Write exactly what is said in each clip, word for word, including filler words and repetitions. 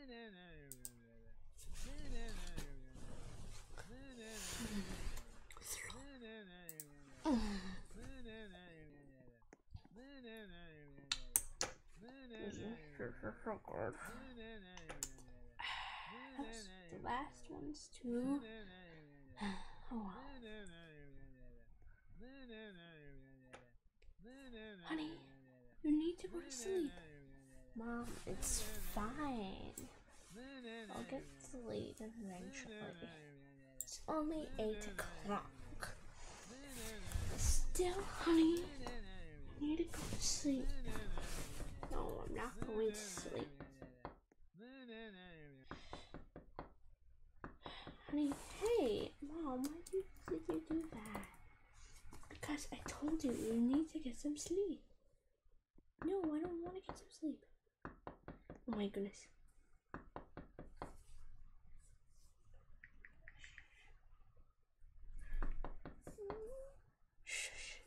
The last one's too. Oh. Honey, you need to go to sleep. Mom, it's fine. I'll get to sleep eventually. It's only eight o'clock. Still, honey, you need to go to sleep. No, I'm not going to sleep. Honey, hey, Mom, why did you, did you do that? Because I told you, you need to get some sleep. No, I don't want to get some sleep. Oh my goodness. Shh.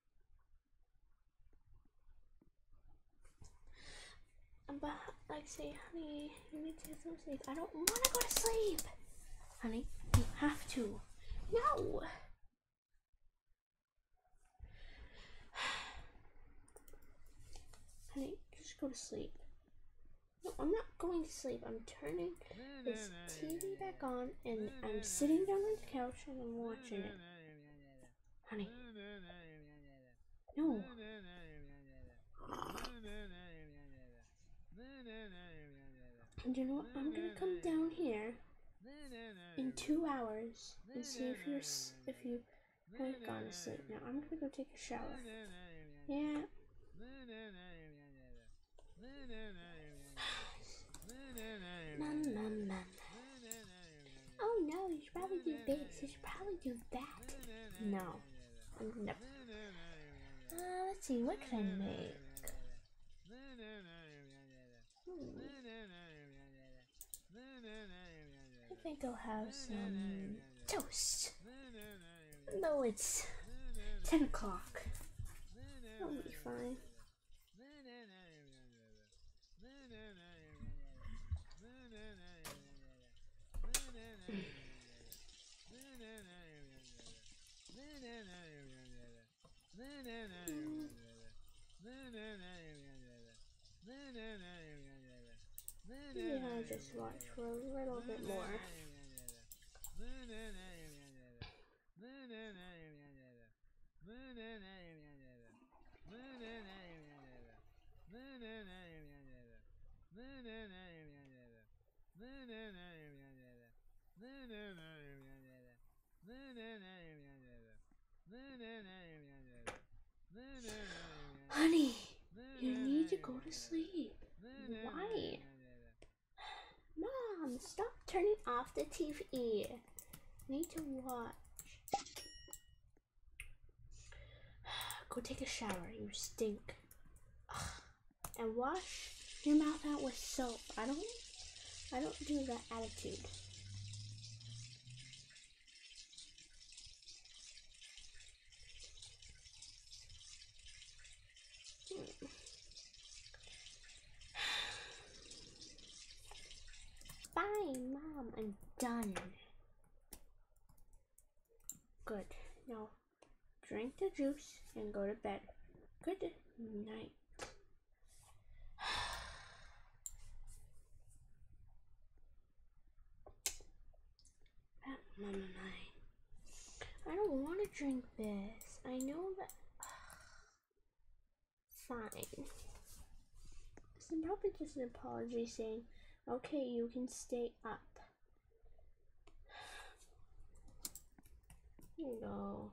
But, like, say, honey, you need to get some sleep. I don't want to go to sleep. Honey, you have to. No. Honey, just go to sleep. No, I'm not going to sleep. I'm turning this T V back on and I'm sitting down on the couch and I'm watching it. Honey. No. And you know what? I'm gonna come down here in two hours and see if you're if you haven't gone to sleep. Now I'm gonna go take a shower. Yeah. Num, num, num. Oh no, you should probably do this. You should probably do that. No. No. Uh, let's see, what can I make? Hmm. I think I'll have some toast. Though it's ten o'clock. That'll be fine. Maybe I'll just watch for a little bit more. Honey, you need to go to sleep. Why? Mom, stop turning off the T V. I need to watch. Go take a shower, you stink. And wash your mouth out with soap. I don't I don't do that attitude. Fine, Mom, I'm done. Good. Now, drink the juice and go to bed. Good night. Mama mine. I don't want to drink this. I know that. Fine. It's probably just an apology saying, okay, you can stay up. Here you go.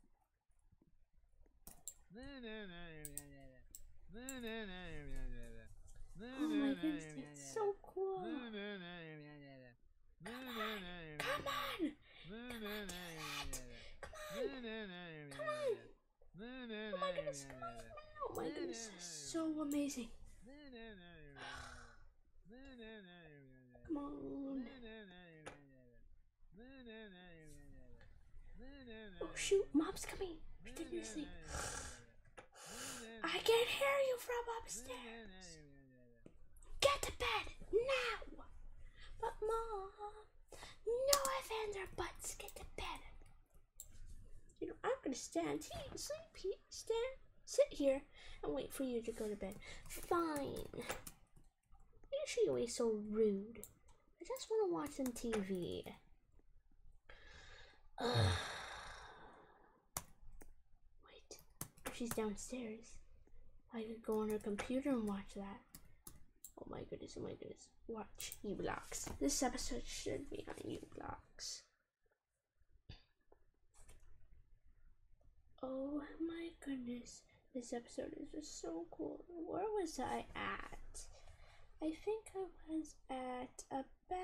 Oh my goodness, that's so cool. Come on, come on, come on, come on, come on, come on. Oh my goodness, come on. Oh my goodness, that's so amazing. Come on. Oh shoot, Mom's coming. Pretend you're asleep. I can't hear you from upstairs. Get to bed now. our butts. Get to bed. You know, I'm gonna stand here, sleep here, stand, sit here, and wait for you to go to bed. Fine. Usually you're always so rude. I just want to watch some T V. Ugh. Wait, she's downstairs. I could go on her computer and watch that. Oh my goodness, oh my goodness. Watch uBlocks. This episode should be on uBlocks. Oh my goodness. This episode is just so cool. Where was I at? I think I was at about...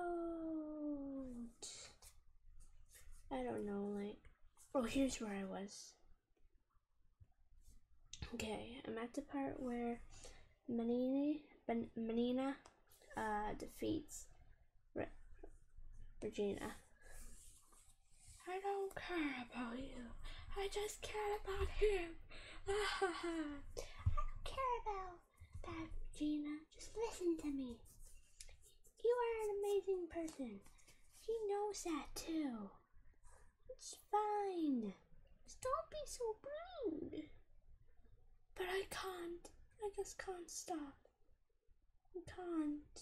I don't know, like... Oh, here's where I was. Okay, I'm at the part where Menina, ben, Menina uh, defeats Re Regina. I don't care about you. I just care about him. I don't care about that, Regina. Just listen to me. You are an amazing person. She knows that too. It's fine. Just don't be so rude. But I can't. I just can't stop. I can't.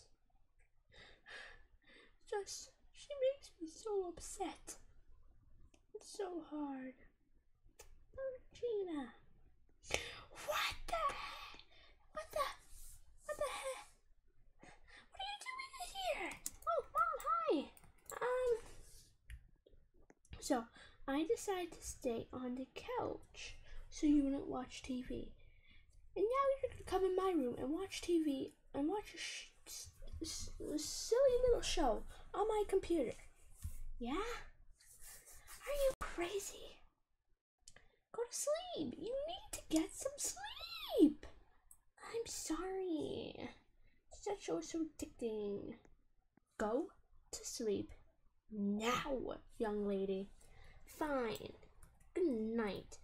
Just, she makes me so upset. It's so hard. Regina. What the heck? What the? What the heck? What are you doing in here? Oh, Mom, hi. Um. So, I decided to stay on the couch so you wouldn't watch T V. And now you're gonna come in my room and watch T V and watch a, sh s a silly little show on my computer. Yeah? Are you crazy? Go to sleep. You need to get some sleep. I'm sorry. That show is so addicting. Go to sleep now, young lady. Fine. Good night.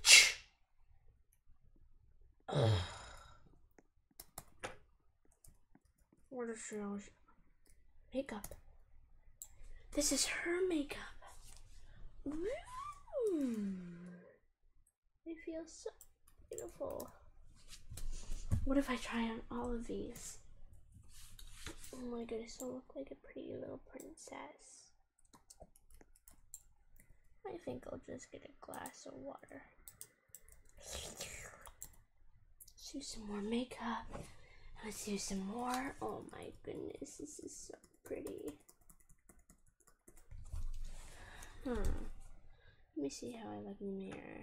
What is she always? Makeup. This is her makeup. Ooh. It feels so beautiful. What if I try on all of these? Oh my goodness, I look like a pretty little princess. I think I'll just get a glass of water. Let's do some more makeup. Let's do some more. Oh my goodness, this is so pretty. Huh. Let me see how I look in the mirror.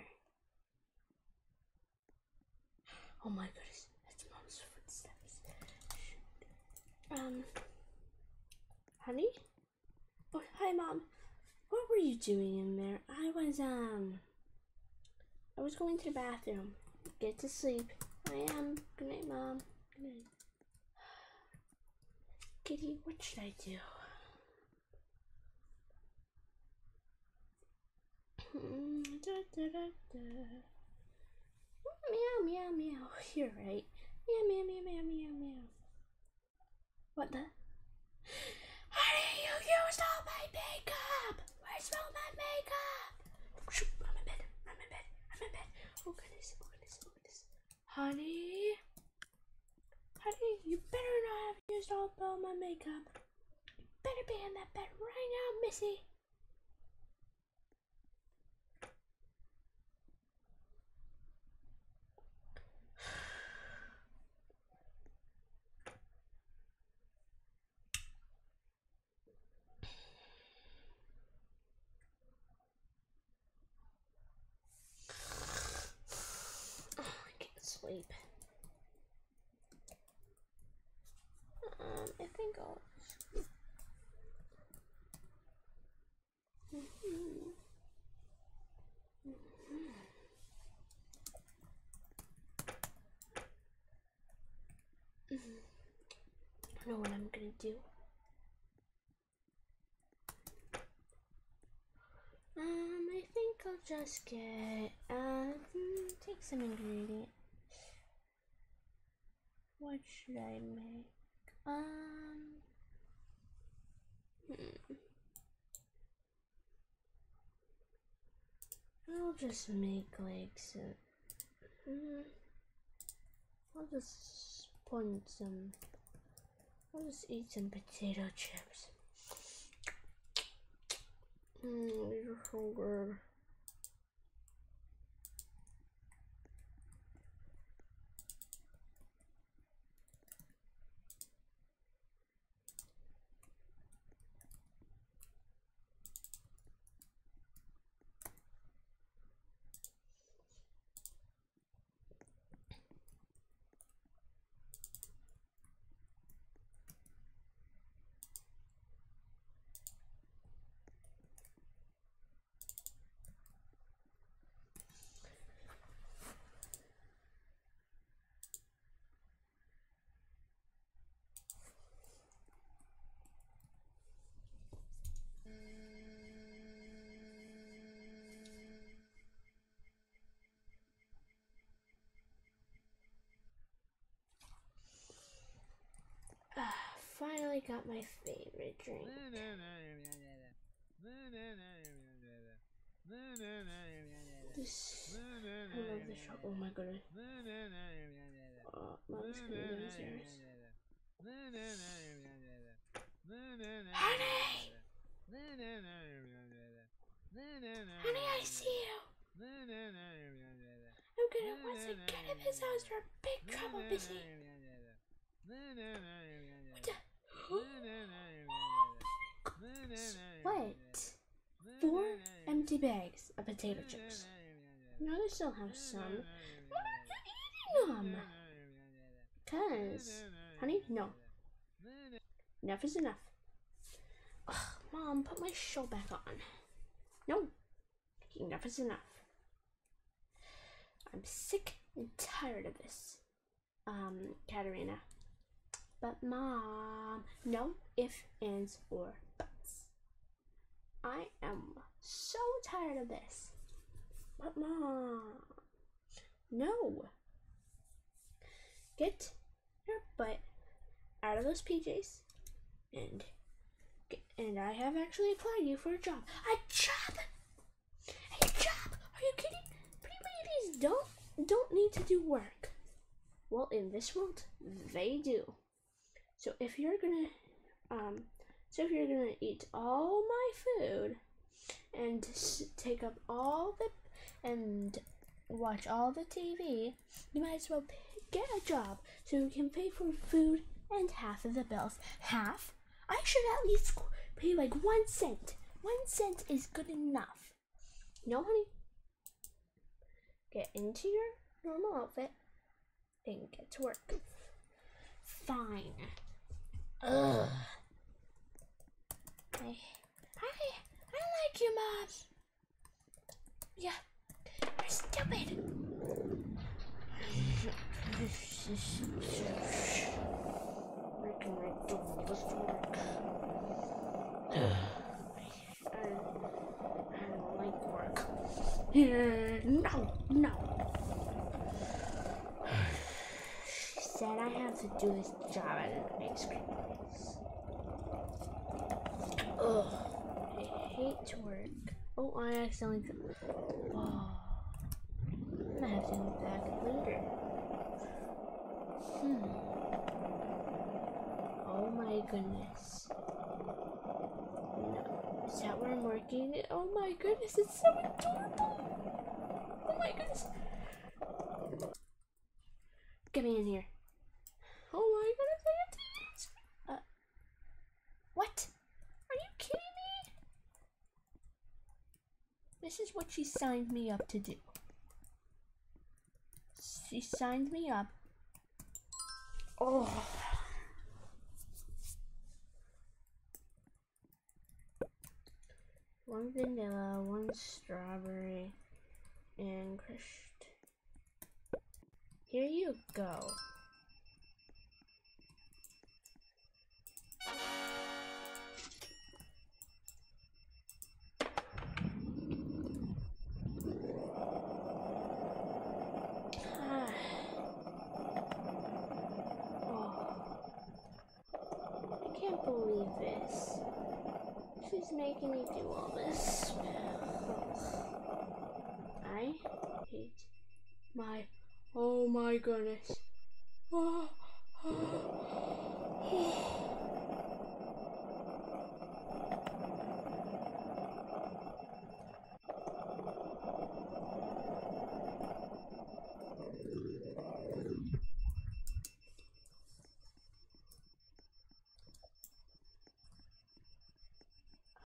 Oh my goodness, that's Mom's footsteps. Um, honey? Oh, hi Mom. What were you doing in there? I was, um, I was going to the bathroom. Get to sleep. I am. Good night, Mom. Good night. Kitty, what should I do? da, da, da, da. Meow, meow, meow. You're right. Meow, meow, meow, meow, meow, meow. What the? Honey, you used all my makeup! Where's all my makeup? Shoot, I'm in bed. I'm in bed. I'm in bed. Oh goodness, oh goodness, oh goodness. Honey? Honey, you better not have used all, all my makeup. You better be in that bed right now, Missy. Sleep. Um, I think I'll. Mm-hmm. Mm-hmm. Mm-hmm. I know what I'm gonna do. Um, I think I'll just get um take some ingredients. What should I make? Um, hmm. just make like some. Mm, I'll just put some. I'll just eat some potato chips. Mmm, these are so good. Finally got my favorite drink. This, I love this shop. Oh my goodness. Oh, mom's coming downstairs. Honey! Honey, I see you. I'm gonna once again in his house for a big trouble, busy. What? Four empty bags of potato chips. Now they still have some. Why are you eating them? Cause, honey, no. Enough is enough. Ugh, Mom, put my show back on. No. Enough is enough. I'm sick and tired of this. Um, Katerina. But Mom, no ifs, ands, or buts. I am so tired of this. But Mom, no. Get your butt out of those P Js and get, and I have actually applied you for a job. A job? A job? Are you kidding? Pretty ladies don't don't need to do work. Well, in this world, they do. So if you're gonna, um, so if you're gonna eat all my food and s take up all the and watch all the T V, you might as well pay, get a job so you can pay for food and half of the bills. Half? I should at least pay like one cent. One cent is good enough. No, honey. Get into your normal outfit and get to work. Fine. Ugh. I, I, I like you, Mom. Yeah, you're stupid. Making my dumbest work. I, I don't like work. No, no. She said I have to do this job at an ice cream place. Ugh, I hate to work. Oh, I accidentally. Oh, I'm gonna have to go back later. Hmm. Oh my goodness. No. Is that where I'm working? Oh my goodness, it's so adorable. Oh my goodness. Get me in here. Oh my goodness, I have to use. Uh, what? Are you kidding me? This is what she signed me up to do. She signed me up. Oh. One vanilla, one strawberry, and crushed. Here you go. I can't believe this. She's making me do all this. my, it's my, oh my goodness. Oh, oh, oh.